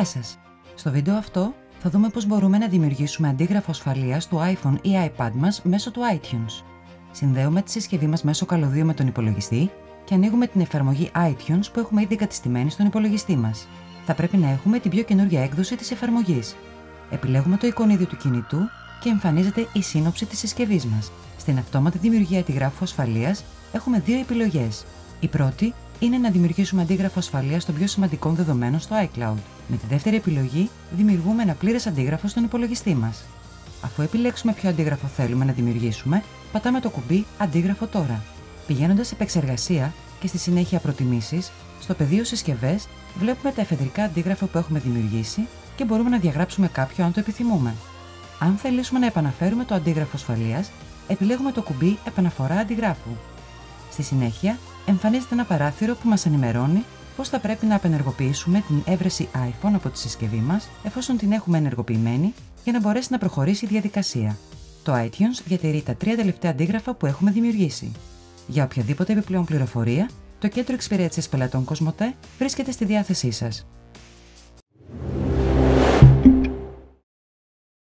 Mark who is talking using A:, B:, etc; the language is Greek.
A: Γεια σας! Στο βίντεο αυτό θα δούμε πώς μπορούμε να δημιουργήσουμε αντίγραφο ασφαλείας του iPhone ή iPad μας μέσω του iTunes. Συνδέουμε τη συσκευή μας μέσω καλωδίου με τον υπολογιστή και ανοίγουμε την εφαρμογή iTunes που έχουμε ήδη εγκατεστημένη στον υπολογιστή μας. Θα πρέπει να έχουμε την πιο καινούργια έκδοση της εφαρμογής. Επιλέγουμε το εικονίδιο του κινητού και εμφανίζεται η σύνοψη της συσκευής μας. Στην αυτόματη δημιουργία αντιγράφου ασφαλείας έχουμε δύο επιλογές. Η πρώτη είναι να δημιουργήσουμε αντίγραφο ασφαλείας των πιο σημαντικών δεδομένων στο iCloud. Με τη δεύτερη επιλογή, δημιουργούμε ένα πλήρες αντίγραφο στον υπολογιστή μας. Αφού επιλέξουμε ποιο αντίγραφο θέλουμε να δημιουργήσουμε, πατάμε το κουμπί Αντίγραφο τώρα. Πηγαίνοντας σε Επεξεργασία και στη συνέχεια Προτιμήσεις, στο πεδίο Συσκευές, βλέπουμε τα εφεδρικά αντίγραφα που έχουμε δημιουργήσει και μπορούμε να διαγράψουμε κάποιο αν το επιθυμούμε. Αν θελήσουμε να επαναφέρουμε το αντίγραφο ασφαλείας, επιλέγουμε το κουμπί Επαναφορά αντιγράφου. Στη συνέχεια, εμφανίζεται ένα παράθυρο που μας ενημερώνει πώς θα πρέπει να απενεργοποιήσουμε την έβρεση iPhone από τη συσκευή μας, εφόσον την έχουμε ενεργοποιημένη, για να μπορέσει να προχωρήσει η διαδικασία. Το iTunes διατηρεί τα 3 τελευταία αντίγραφα που έχουμε δημιουργήσει. Για οποιαδήποτε επιπλέον πληροφορία, το Κέντρο Εξυπηρέτησης Πελατών Κοσμοτέ βρίσκεται στη διάθεσή σας.